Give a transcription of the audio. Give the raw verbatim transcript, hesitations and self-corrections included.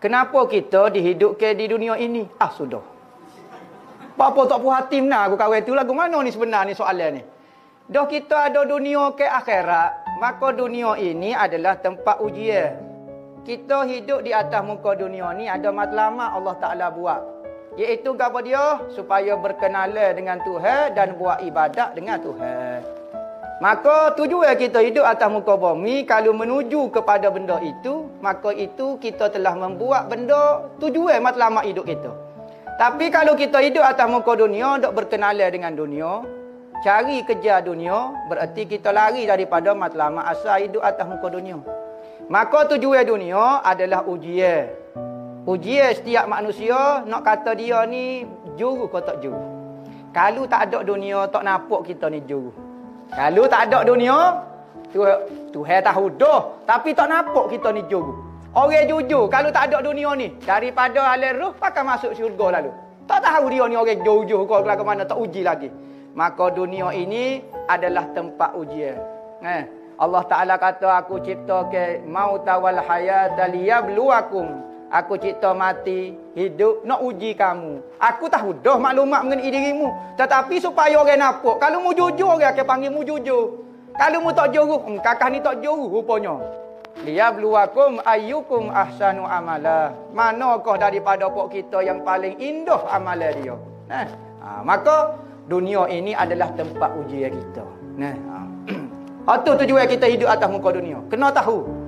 Kenapa kita dihidupkan di dunia ini? Ah, sudah. Apa tak puas hati benar aku kawan tu lagu mana ni sebenarnya ni soalan ni. Dah kita ada dunia ke akhirat, maka dunia ini adalah tempat ujian. Kita hidup di atas muka dunia ni ada matlamat Allah Ta'ala buat. Iaitu apa dia? Supaya berkenalan dengan Tuhan dan buat ibadat dengan Tuhan. Maka tujuan kita hidup atas muka bumi, kalau menuju kepada benda itu, maka itu kita telah membuat benda tujuan matlamat hidup kita. Tapi kalau kita hidup atas muka dunia, dok berkenalan dengan dunia, cari kerja dunia, berarti kita lari daripada matlamat asal hidup atas muka dunia. Maka tujuan dunia adalah ujian. Ujian setiap manusia, nak kata dia ni juru ke tak juru. Kalau tak ada dunia, tak nampak kita ni juru. Kalau tak ada dunia, Tuhan tahu dah, tapi tak nampak kita ni juru. Orang jujur, kalau tak ada dunia ni, daripada alam ruh, pakai masuk syurga lalu. Tak tahu dia ni orang jujur ke ke mana, tak uji lagi. Maka dunia ini adalah tempat ujian. Eh, Allah Ta'ala kata, aku cipta ke mauta wal hayata liyabluwakum. Aku cipta mati, hidup, nak uji kamu. Aku tahu dah maklumat mengenai dirimu. Tetapi supaya orang nampak, kalau mu jujur, orang akan panggil mu jujur. Kalau mu tak jujur, hmm, kakak ni tak jujur rupanya. Liyabluwakum ayyukum ahsanu amala. Manakah daripada pok kita yang paling indah amalan dia? Nah, ha, maka dunia ini adalah tempat ujian kita. Nah, ha. Itu tujuan kita hidup atas muka dunia. Kena tahu